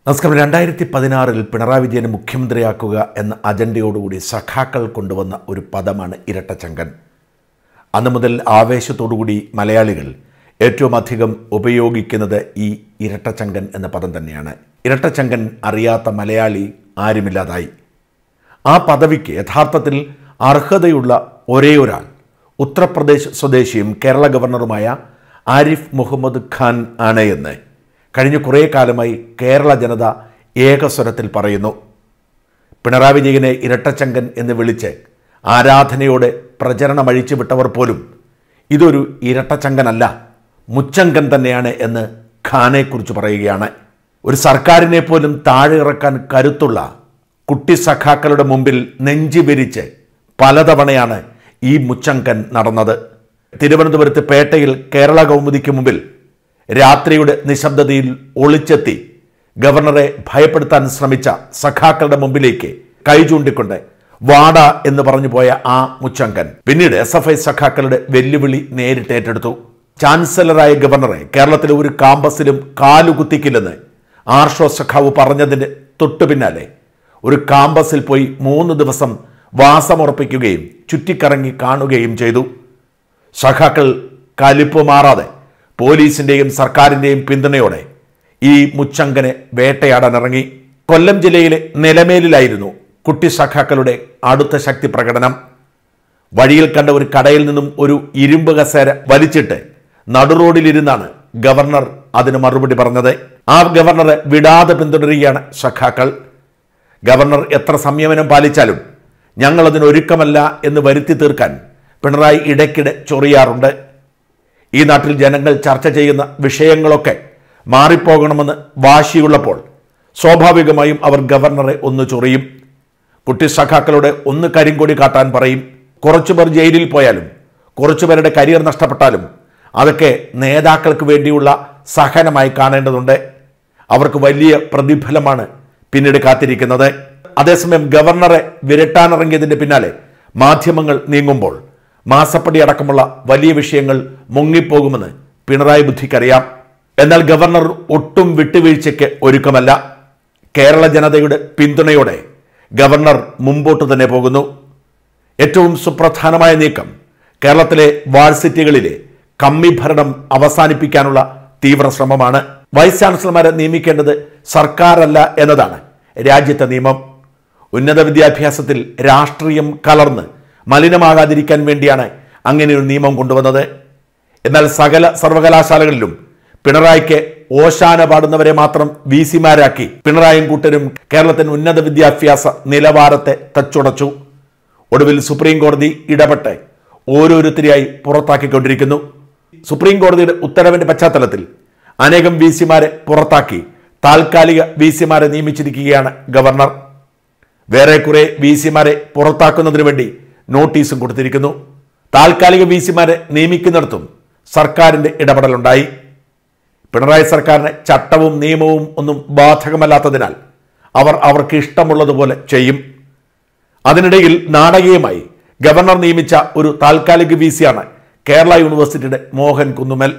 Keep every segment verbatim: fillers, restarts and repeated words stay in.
നമസ്കാരം. രണ്ടായിരത്തി പതിനാറിൽ പിണറായി വിജയനെ മുഖ്യമന്ത്രിയാക്കുക എന്ന അജണ്ടയോടുകൂടി സഖാക്കൾ കൊണ്ടുവന്ന ഒരു പദമാണ് ഇരട്ടച്ചങ്കൻ. അന്നു മുതൽ ആവേശത്തോടുകൂടി മലയാളികൾ ഏറ്റവും അധികം ഉപയോഗിക്കുന്നത് ഈ ഇരട്ടച്ചങ്കൻ എന്ന പദം തന്നെയാണ്. ഇരട്ടച്ചങ്കൻ അറിയാത്ത മലയാളി ആരുമില്ലാതായി. ആ പദവിക്ക് യഥാർത്ഥത്തിൽ അർഹതയുള്ള ഒരേ ഒരാൾ ഉത്തർപ്രദേശ് സ്വദേശിയും കേരള ഗവർണറുമായ ആരിഫ് മുഹമ്മദ് ഖാൻ ആണ് എന്ന് കഴിഞ്ഞ കുറേ കാലമായി കേരള ജനത ഏകസ്വരത്തിൽ പറയുന്നു. പിണറായി വിജയനെ ഇരട്ടച്ചങ്കൻ എന്ന് വിളിച്ച് ആരാധനയോടെ പ്രചരണം അഴിച്ചുവിട്ടവർ പോലും ഇതൊരു ഇരട്ടച്ചങ്കനല്ല, മുച്ചങ്കൻ തന്നെയാണ് എന്ന് ഖാനെക്കുറിച്ച് പറയുകയാണ്. ഒരു സർക്കാരിനെ പോലും താഴെ ഇറക്കാൻ കരുത്തുള്ള കുട്ടി സഖാക്കളുടെ മുമ്പിൽ നെഞ്ചി വിരിച്ച് പലതവണയാണ് ഈ മുച്ചങ്കൻ നടന്നത്. തിരുവനന്തപുരത്ത് പേട്ടയിൽ കേരള കൗമുദിക്ക് മുമ്പിൽ രാത്രിയുടെ നിശബ്ദതയിൽ ഒളിച്ചെത്തി ഗവർണറെ ഭയപ്പെടുത്താൻ ശ്രമിച്ച സഖാക്കളുടെ മുമ്പിലേക്ക് കൈ ചൂണ്ടിക്കൊണ്ട് വാട എന്ന് പറഞ്ഞു പോയ ആ മുച്ചങ്കൻ പിന്നീട് എസ് എഫ് ഐ സഖാക്കളുടെ വെല്ലുവിളി നേരിട്ട് ഏറ്റെടുത്തു. ചാൻസലറായ ഗവർണറെ കേരളത്തിലെ ഒരു കാമ്പസിലും കാലുകുത്തിക്കില്ലെന്ന് ആർഷോ സഖാവ് പറഞ്ഞതിൻ്റെ തൊട്ടു പിന്നാലെ ഒരു കാമ്പസിൽ പോയി മൂന്ന് ദിവസം വാസമുറപ്പിക്കുകയും ചുറ്റിക്കറങ്ങി കാണുകയും ചെയ്തു. സഖാക്കൾ കലിപ്പ് മാറാതെ പോലീസിൻ്റെയും സർക്കാരിൻ്റെയും പിന്തുണയോടെ ഈ മുച്ചങ്കനെ വേട്ടയാടാനിറങ്ങി. കൊല്ലം ജില്ലയിലെ നിലമേലിലായിരുന്നു കുട്ടി സഖാക്കളുടെ അടുത്ത ശക്തി പ്രകടനം. വഴിയിൽ കണ്ട ഒരു കടയിൽ നിന്നും ഒരു ഇരുമ്പ് കസേര വലിച്ചിട്ട് നടുറോഡിലിരുന്നാണ് ഗവർണർ അതിന് മറുപടി പറഞ്ഞത്. ആ ഗവർണറെ വിടാതെ പിന്തുടരുകയാണ് സഖാക്കൾ. ഗവർണർ എത്ര സംയമനം പാലിച്ചാലും ഞങ്ങളതിന് ഒരുക്കമല്ല എന്ന് വരുത്തി തീർക്കാൻ പിണറായി ഇടയ്ക്കിടെ ചൊറിയാറുണ്ട്. ഈ നാട്ടിൽ ജനങ്ങൾ ചർച്ച ചെയ്യുന്ന വിഷയങ്ങളൊക്കെ മാറിപ്പോകണമെന്ന് വാശിയുള്ളപ്പോൾ സ്വാഭാവികമായും അവർ ഗവർണറെ ഒന്ന് ചൊറിയും. കുട്ടി സഖാക്കളുടെ ഒന്ന് കരിങ്കൊടി കാട്ടാൻ പറയും. കുറച്ചുപേർ ജയിലിൽ പോയാലും കുറച്ചുപേരുടെ കരിയർ നഷ്ടപ്പെട്ടാലും അതൊക്കെ നേതാക്കൾക്ക് വേണ്ടിയുള്ള സഹനമായി കാണേണ്ടതുണ്ട്. അവർക്ക് വലിയ പ്രതിഫലമാണ് പിന്നീട് കാത്തിരിക്കുന്നത്. അതേസമയം ഗവർണറെ വിരട്ടാനിറങ്ങിയതിൻ്റെ പിന്നാലെ മാധ്യമങ്ങൾ നീങ്ങുമ്പോൾ മാസപ്പടി അടക്കമുള്ള വലിയ വിഷയങ്ങൾ മുങ്ങിപ്പോകുമെന്ന് പിണറായി ബുദ്ധിക്കറിയാം. എന്നാൽ ഗവർണർ ഒട്ടും വിട്ടുവീഴ്ചയ്ക്ക് ഒരുക്കമല്ല. കേരള ജനതയുടെ പിന്തുണയോടെ ഗവർണർ മുമ്പോട്ട് തന്നെ പോകുന്നു. ഏറ്റവും സുപ്രധാനമായ നീക്കം കേരളത്തിലെ വാഴ്സിറ്റികളിലെ കമ്മി ഭരണം അവസാനിപ്പിക്കാനുള്ള തീവ്ര ശ്രമമാണ്. വൈസ് ചാൻസലർമാരെ നിയമിക്കേണ്ടത് സർക്കാരല്ല എന്നതാണ് രാജ്യത്തെ നിയമം. ഉന്നത വിദ്യാഭ്യാസത്തിൽ രാഷ്ട്രീയം കലർന്ന് മലിനമാകാതിരിക്കാൻ വേണ്ടിയാണ് അങ്ങനെ ഒരു നിയമം കൊണ്ടുവന്നത്. എന്നാൽ സകല സർവകലാശാലകളിലും പിണറായിക്ക് ഓശാന പാടുന്നവരെ മാത്രം വി സിമാരാക്കി പിണറായും കൂട്ടരും കേരളത്തിന് ഉന്നത വിദ്യാഭ്യാസ നിലവാരത്തെ തച്ചുടച്ചു. ഒടുവിൽ സുപ്രീം കോടതി ഇടപെട്ട് ഓരോരുത്തരെയായി പുറത്താക്കിക്കൊണ്ടിരിക്കുന്നു. സുപ്രീം കോടതിയുടെ ഉത്തരവിന്റെ പശ്ചാത്തലത്തിൽ അനേകം വി സിമാരെ പുറത്താക്കി താൽക്കാലിക വി സിമാരെ നിയമിച്ചിരിക്കുകയാണ് ഗവർണർ. വേറെ കുറെ വി സിമാരെ പുറത്താക്കുന്നതിന് വേണ്ടി നോട്ടീസും കൊടുത്തിരിക്കുന്നു. താൽക്കാലിക വി സിമാരെ നിയമിക്കുന്നിടത്തും സർക്കാരിൻ്റെ ഇടപെടലുണ്ടായി. പിണറായി സർക്കാരിന് ചട്ടവും നിയമവും ഒന്നും ബാധകമല്ലാത്തതിനാൽ അവർ അവർക്ക് ഇഷ്ടമുള്ളതുപോലെ ചെയ്യും. അതിനിടയിൽ നാടകീയമായി ഗവർണർ നിയമിച്ച ഒരു താൽക്കാലിക വി സിയാണ് കേരള യൂണിവേഴ്സിറ്റിയുടെ മോഹൻ കുന്നുമേൽ.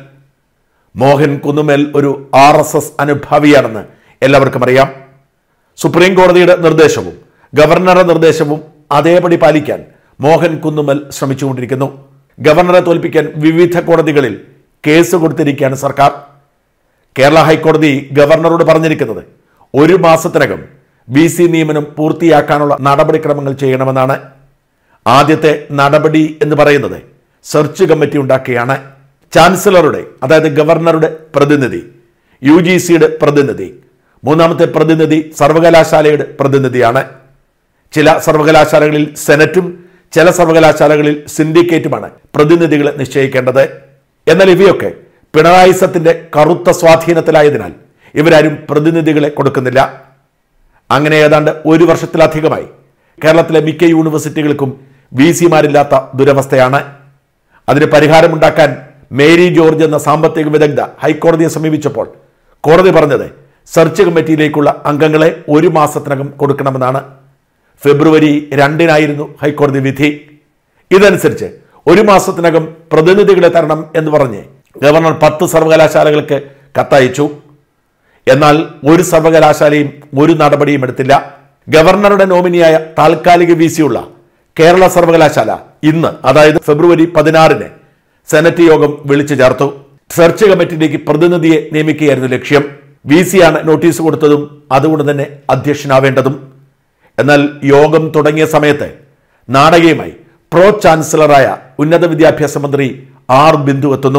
മോഹൻ കുന്നുമേൽ ഒരു ആർ എസ് എസ് അനുഭാവിയാണെന്ന് എല്ലാവർക്കും അറിയാം. സുപ്രീം കോടതിയുടെ നിർദ്ദേശവും ഗവർണറുടെ നിർദ്ദേശവും അതേപടി പാലിക്കാൻ മോഹൻ കുന്നുമൽ ശ്രമിച്ചുകൊണ്ടിരിക്കുന്നു. ഗവർണറെ തോൽപ്പിക്കാൻ വിവിധ കോടതികളിൽ കേസ് കൊടുത്തിരിക്കുകയാണ് സർക്കാർ. കേരള ഹൈക്കോടതി ഗവർണറോട് പറഞ്ഞിരിക്കുന്നത് ഒരു മാസത്തിനകം വി സി നിയമനം പൂർത്തിയാക്കാനുള്ള നടപടിക്രമങ്ങൾ ചെയ്യണമെന്നാണ്. ആദ്യത്തെ നടപടി എന്ന് പറയുന്നത് സെർച്ച് കമ്മിറ്റി ഉണ്ടാക്കുകയാണ്. ചാൻസലറുടെ അതായത് ഗവർണറുടെ പ്രതിനിധി, യു ജി സിയുടെ പ്രതിനിധി, മൂന്നാമത്തെ പ്രതിനിധി സർവകലാശാലയുടെ പ്രതിനിധിയാണ്. ചില സർവകലാശാലകളിൽ സെനറ്റും ചില സർവകലാശാലകളിൽ സിൻഡിക്കേറ്റുമാണ് പ്രതിനിധികളെ നിശ്ചയിക്കേണ്ടത്. എന്നാൽ ഇവയൊക്കെ പിണറായിസത്തിന്റെ കറുത്ത സ്വാധീനത്തിലായതിനാൽ ഇവരാരും പ്രതിനിധികളെ കൊടുക്കുന്നില്ല. അങ്ങനെ ഏതാണ്ട് ഒരു വർഷത്തിലധികമായി കേരളത്തിലെ മിക്ക യൂണിവേഴ്സിറ്റികൾക്കും വി സിമാരില്ലാത്ത ദുരവസ്ഥയാണ്. അതിന് പരിഹാരമുണ്ടാക്കാൻ മേരി ജോർജ് എന്ന സാമ്പത്തിക വിദഗ്ധ ഹൈക്കോടതിയെ സമീപിച്ചപ്പോൾ കോടതി പറഞ്ഞത് സെർച്ച് കമ്മിറ്റിയിലേക്കുള്ള അംഗങ്ങളെ ഒരു മാസത്തിനകം കൊടുക്കണമെന്നാണ്. ഫെബ്രുവരി രണ്ടിനായിരുന്നു ഹൈക്കോടതി വിധി. ഇതനുസരിച്ച് ഒരു മാസത്തിനകം പ്രതിനിധികളെ തരണം എന്ന് പറഞ്ഞ് ഗവർണർ പത്ത് സർവകലാശാലകൾക്ക് കത്തയച്ചു. എന്നാൽ ഒരു സർവകലാശാലയും ഒരു നടപടിയും എടുത്തില്ല. ഗവർണറുടെ നോമിനിയായ താൽക്കാലിക വി സിയുള്ള കേരള സർവകലാശാല ഇന്ന്, അതായത് ഫെബ്രുവരി പതിനാറിന് സെനറ്റ് യോഗം വിളിച്ചു ചേർത്തു. സെർച്ച് കമ്മിറ്റിയിലേക്ക് പ്രതിനിധിയെ നിയമിക്കുകയായിരുന്നു ലക്ഷ്യം. വി സിയാണ് നോട്ടീസ് കൊടുത്തതും അതുകൊണ്ട് തന്നെ അധ്യക്ഷനാവേണ്ടതും. എന്നാൽ യോഗം തുടങ്ങിയ സമയത്ത് നാടകീയമായി പ്രോ ചാൻസലറായ ഉന്നത വിദ്യാഭ്യാസ മന്ത്രി ആർ ബിന്ദു എത്തുന്നു.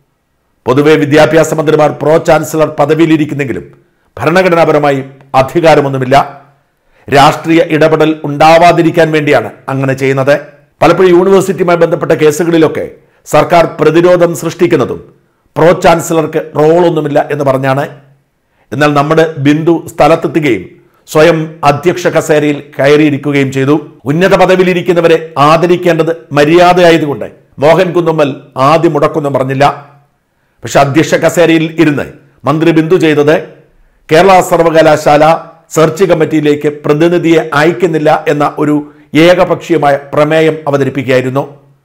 പൊതുവെ വിദ്യാഭ്യാസ മന്ത്രിമാർ പ്രോ ചാൻസലർ പദവിയിലിരിക്കുന്നെങ്കിലും ഭരണഘടനാപരമായി അധികാരമൊന്നുമില്ല. രാഷ്ട്രീയ ഇടപെടൽ ഉണ്ടാവാതിരിക്കാൻ വേണ്ടിയാണ് അങ്ങനെ ചെയ്യുന്നത്. പലപ്പോഴും യൂണിവേഴ്സിറ്റിയുമായി ബന്ധപ്പെട്ട കേസുകളിലൊക്കെ സർക്കാർ പ്രതിരോധം സൃഷ്ടിക്കുന്നതും പ്രോ ചാൻസലർക്ക് റോളൊന്നുമില്ല എന്ന് പറഞ്ഞാണ്. എന്നാൽ നമ്മുടെ ബിന്ദു സ്ഥലത്തെത്തുകയും സ്വയം അധ്യക്ഷ കസേരയിൽ കയറിയിരിക്കുകയും ചെയ്തു. ഉന്നത പദവിയിലിരിക്കുന്നവരെ ആദരിക്കേണ്ടത് മര്യാദയായതുകൊണ്ട് മോഹൻ കുന്നുമ്മൽ ആദ്യം മുടക്കൊന്നും പറഞ്ഞില്ല. പക്ഷെ അധ്യക്ഷ കസേരയിൽ ഇരുന്ന് മന്ത്രി ബിന്ദു ചെയ്തത് കേരള സർവകലാശാല സെർച്ച് കമ്മിറ്റിയിലേക്ക് പ്രതിനിധിയെ അയക്കുന്നില്ല എന്ന ഒരു ഏകപക്ഷീയമായ പ്രമേയം അവതരിപ്പിക്കുകയായിരുന്നു.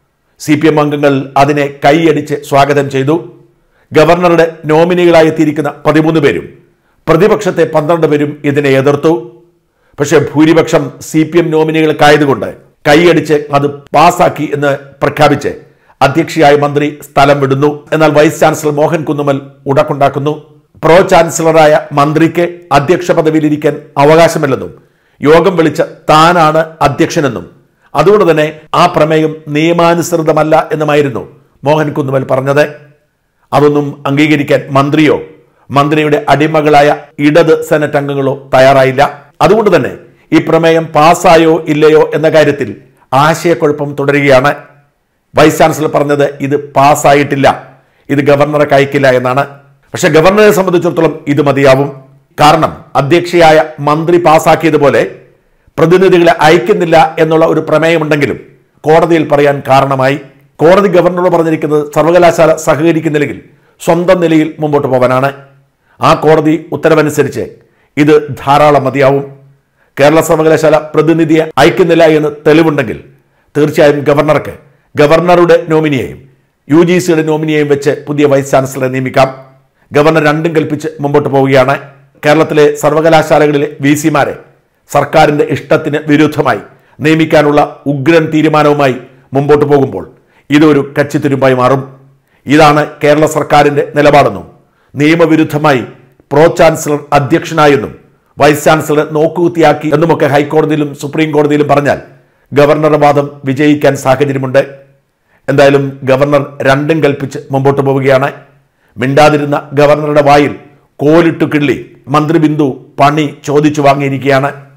സി പി എം അംഗങ്ങൾ അതിനെ കൈയടിച്ച് സ്വാഗതം ചെയ്തു. ഗവർണറുടെ നോമിനികളായി എത്തിയിരിക്കുന്ന പതിമൂന്ന് പേരും പ്രതിപക്ഷത്തെ പന്ത്രണ്ട് പേരും ഇതിനെ എതിർത്തു. പക്ഷെ ഭൂരിപക്ഷം സി പി എം നോമിനികൾക്കായതുകൊണ്ട് കൈയടിച്ച് അത് പാസാക്കി എന്ന് പ്രഖ്യാപിച്ച് അധ്യക്ഷയായ മന്ത്രി സ്ഥലം വിടുന്നു. എന്നാൽ വൈസ് ചാൻസലർ മോഹൻ കുന്നുമ്മൽ ഉടക്കുണ്ടാക്കുന്നു. പ്രോ ചാൻസലറായ മന്ത്രിക്ക് അധ്യക്ഷ പദവിയിലിരിക്കാൻ അവകാശമില്ലെന്നും യോഗം വിളിച്ച താനാണ് അധ്യക്ഷനെന്നും അതുകൊണ്ട് തന്നെ ആ പ്രമേയം നിയമാനുസൃതമല്ല എന്നുമായിരുന്നു മോഹൻ കുന്നുമ്മൽ പറഞ്ഞത്. അതൊന്നും അംഗീകരിക്കാൻ മന്ത്രിയോ മന്ത്രിയുടെ അടിമകളായ ഇടത് സെനറ്റ് അംഗങ്ങളോ തയ്യാറായില്ല. അതുകൊണ്ട് തന്നെ ഈ പ്രമേയം പാസ്സായോ ഇല്ലയോ എന്ന കാര്യത്തിൽ ആശയക്കുഴപ്പം തുടരുകയാണ്. വൈസ് ചാൻസലർ പറഞ്ഞത് ഇത് പാസ്സായിട്ടില്ല, ഇത് ഗവർണറെ കയക്കില്ല എന്നാണ്. പക്ഷെ ഗവർണറെ സംബന്ധിച്ചിടത്തോളം ഇത് മതിയാവും. കാരണം അധ്യക്ഷയായ മന്ത്രി പാസ്സാക്കിയതുപോലെ പ്രതിനിധികളെ അയക്കുന്നില്ല എന്നുള്ള ഒരു പ്രമേയമുണ്ടെങ്കിലും കോടതിയിൽ പറയാൻ കാരണമായി. കോടതി ഗവർണറോട് പറഞ്ഞിരിക്കുന്നത് സർവകലാശാല സഹകരിക്കുന്നില്ലെങ്കിൽ സ്വന്തം നിലയിൽ മുമ്പോട്ട് പോകാനാണ്. ആ കോടതി ഉത്തരവനുസരിച്ച് ഇത് ധാരാളം മതിയാവും. കേരള സർവകലാശാല പ്രതിനിധിയെ അയക്കുന്നില്ല എന്ന് തെളിവുണ്ടെങ്കിൽ തീർച്ചയായും ഗവർണർക്ക് ഗവർണറുടെ നോമിനിയെയും യു ജി സിയുടെ നോമിനിയെയും വെച്ച് പുതിയ വൈസ് ചാൻസലറെ നിയമിക്കാം. ഗവർണർ രണ്ടും കൽപ്പിച്ച് മുമ്പോട്ട് പോവുകയാണ്. കേരളത്തിലെ സർവകലാശാലകളിലെ വി സിമാരെ സർക്കാരിന്റെ ഇഷ്ടത്തിന് വിരുദ്ധമായി നിയമിക്കാനുള്ള ഉഗ്രൻ തീരുമാനവുമായി മുമ്പോട്ട് പോകുമ്പോൾ ഇതൊരു കച്ചിത്തുരുമ്പായി മാറും. ഇതാണ് കേരള സർക്കാരിന്റെ നിലപാടെന്നും നിയമവിരുദ്ധമായി പ്രോ ചാൻസലർ അധ്യക്ഷനായെന്നും വൈസ് ചാൻസലർ നോക്കുകുത്തിയാക്കി എന്നുമൊക്കെ ഹൈക്കോടതിയിലും സുപ്രീം കോടതിയിലും പറഞ്ഞാൽ ഗവർണറുടെ വാദം വിജയിക്കാൻ സാഹചര്യമുണ്ട്. എന്തായാലും ഗവർണർ രണ്ടും കൽപ്പിച്ച് മുമ്പോട്ട് പോവുകയാണ്. മിണ്ടാതിരുന്ന ഗവർണറുടെ വായിൽ കോലിട്ടു കിള്ളി മന്ത്രി ബിന്ദു പണി ചോദിച്ചു വാങ്ങിയിരിക്കുകയാണ്.